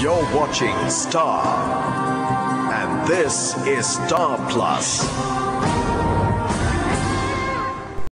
You're watching Star, and this is Star Plus.